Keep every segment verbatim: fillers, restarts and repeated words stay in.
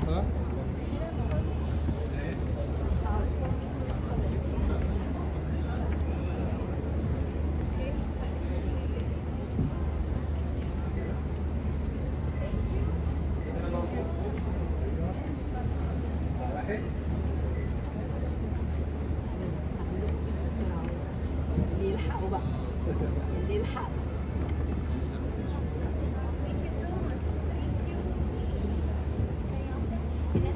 واحدة. اللي يلحقوا بقى اللي يلحقوا. Thank you so much. Thank you. كده.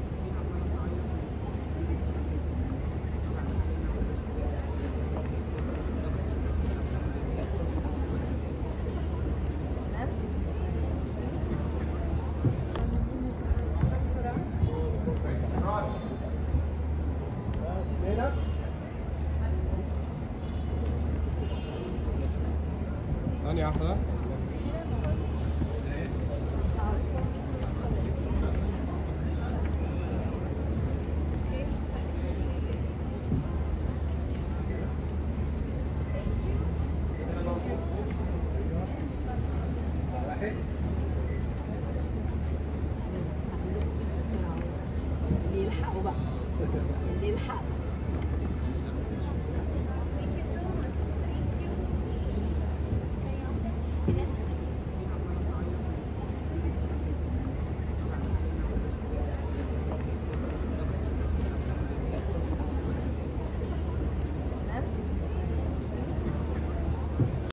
ثانية واحدة. اللي يلحقوا بقى اللي يلحقوا.